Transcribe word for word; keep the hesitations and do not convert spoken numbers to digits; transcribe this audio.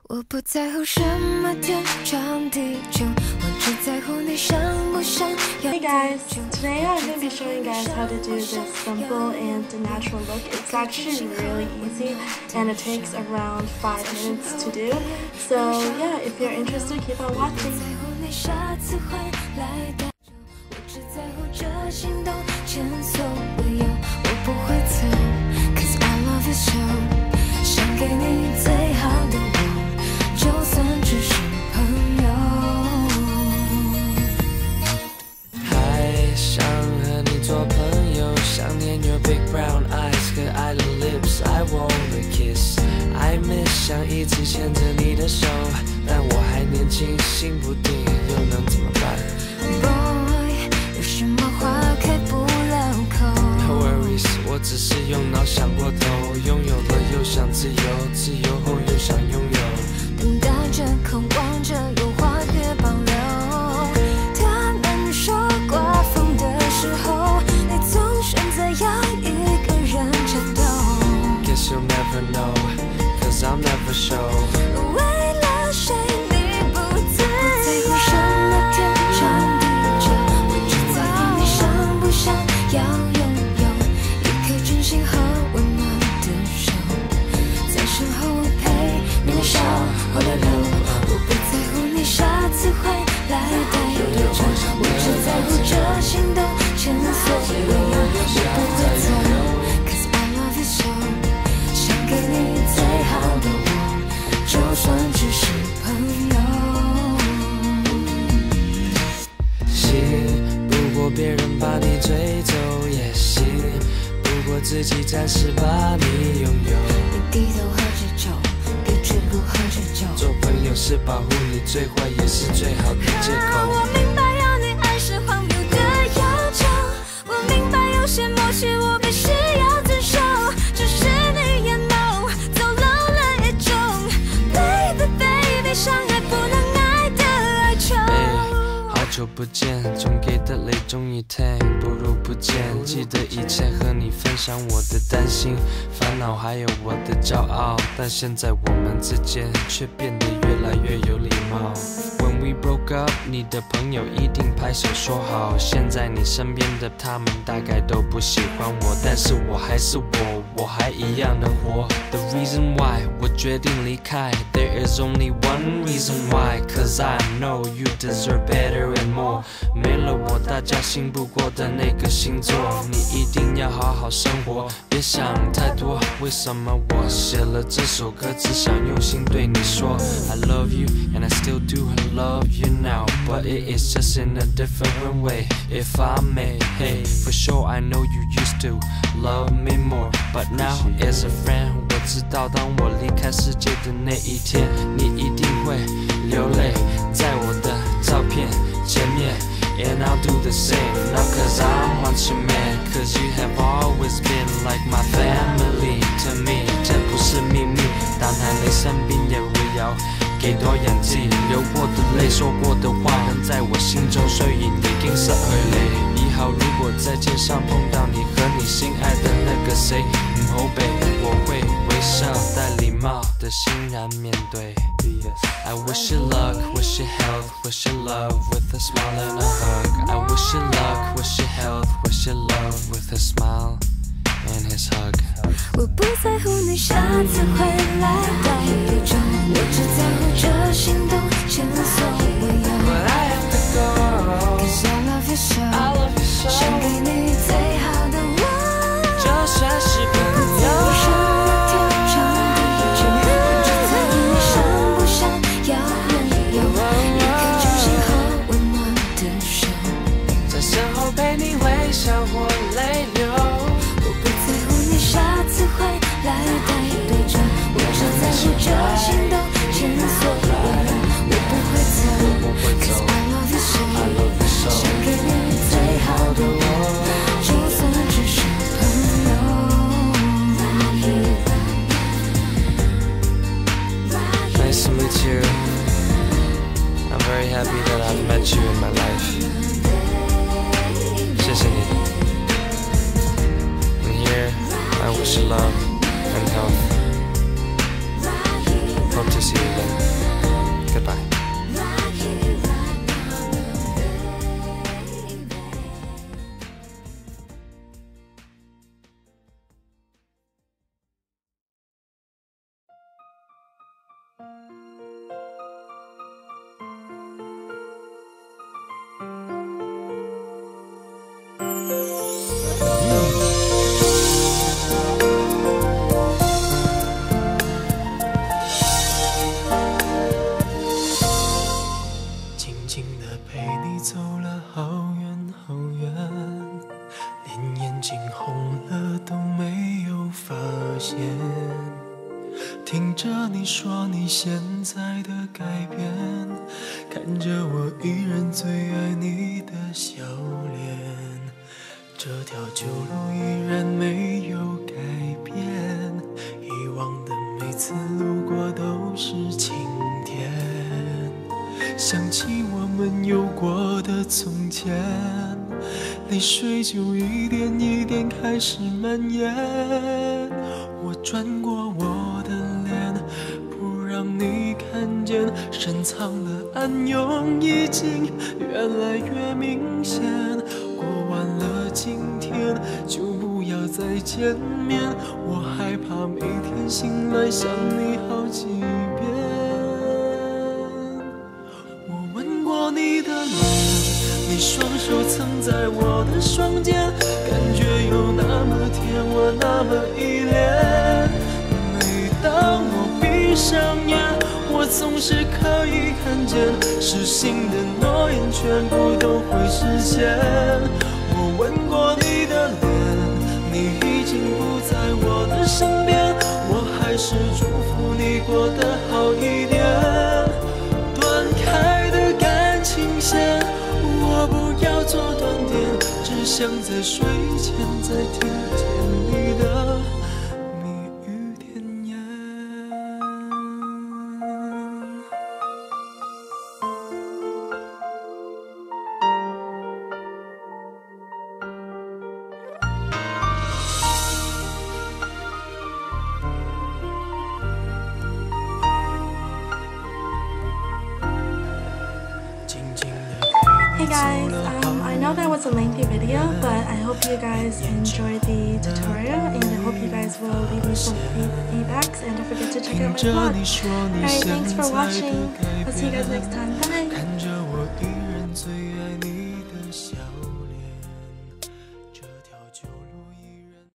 我不在乎什么天长地久，我只在乎你想不想要。 Hey guys, today I'm going to be showing you guys how to do this simple and natural look. It's actually really easy and it takes around five minutes to do. So yeah, if you're interested, keep on watching. Big brown eyes 可爱的 lips I wanna kiss I miss 想一直牵着你的手，但我还年轻，心不定，又能怎么办 Boy 有什么话开不了口 No worries 我只是用脑想过头，拥有了又想自由，自由后又想拥有， 等待着渴望着有话别保留，他们说刮风的时候你总选择要一个人战斗 Guess you'll never know Cause I'll never show 为了谁你不自由，不在乎什么天长地久，我只在乎你想不想要拥有一颗真心和温暖的手，在身后陪你笑或流泪，我不在乎你下次会来带对着，我只在乎这心动前所未有，我不会走 Cause I love you so 想给你最好的我，就算只是朋友。 行，如果别人把你追走也行，不过自己暂时把你拥有。 你低头喝着酒，别只顾喝着酒。 做朋友是保护你，最坏也是最好的借口。 我明白要你爱是荒谬的要求，我明白有些默契我必须要遵守，只是你眼眸走漏了一种 Baby baby 相爱不能爱的哀求。 好久不见，总给的泪终于停，不如不见。记得以前和你分享我的担心、烦恼，还有我的骄傲，但现在我们之间却变得越来越有礼貌。When we broke up， 你的朋友一定拍手说好。现在你身边的他们大概都不喜欢我，但是我还是我，我还一样能活。The reason why 我决定离开 ，There is only one reason why， Cause I know you deserve better and more。没了我，大家信不过的那个星座，你一定要好好生活，别想太多。为什么我写了这首歌，只想用心对你说 I love you and I still do love you now, but it is just in a different way. If I may, hey, for sure I know you used to love me more, but now as a friend， 我知道当我离开世界的那一天，你一定会流泪在我的照片前面。And I'll do the same, not cause I want you man, cause you have always been like my family to me。 这不是秘密，当太累生病也围绕给多氧气，流过的泪，说过的话，能在我心中睡影，已經失去你。以後如果在街上碰到你和你心愛的那個誰，唔好避，我會微笑帶禮貌的欣然面對。I wish you luck, wish you health, wish you love with a smile and a hug. I wish you luck, wish you health, wish you love with a smile and his hug. 我不在乎你下次会来带对着，我只在乎这心动前所未有。 But I have to go, Cause I love you so, I love you so. 想给你最好的我， 就算是朋友。 不在乎什么天长地久，我只在乎你想不想要拥有一颗真心和温暖的手， 在身后陪你微笑或泪流。 我不在乎你下次会来带对着，我只在乎这心动前所未有，我不会走 Cause I love you so， 想给你最好的我，就算只是朋友。 Nice to meet you. I'm very happy that I've met you in my life. 谢谢你。And here, I wish you love and health. Hope to see you again. 听着你说你现在的改变，看着我依然最爱你的笑脸，这条旧路依然没有改变，以往的每次路过都是晴天，想起我们有过的从前，泪水就一点一点开始蔓延，我转过我的脸，不让你看见，深藏的暗涌已经越来越明显，过完了今天就不要再见面，我害怕每天醒来想你好几遍，我吻过你的脸，你双手曾在我的双肩，感觉有那么甜，我那么依恋，每当我闭上眼，我总是可以看见失信的诺言全部都会实现，我吻过你的脸，你已经不在我的身边，我还是祝福你过得好一点，断开的感情线我不要做断点，只想在睡前再听见你的蜜语甜言。 Hey guys, um, I know that was a lengthy video, but I hope you guys enjoyed the tutorial and I hope you guys will leave me some feedbacks and don't forget to check out my vlog. Alright, thanks for watching. I'll see you guys next time. Bye!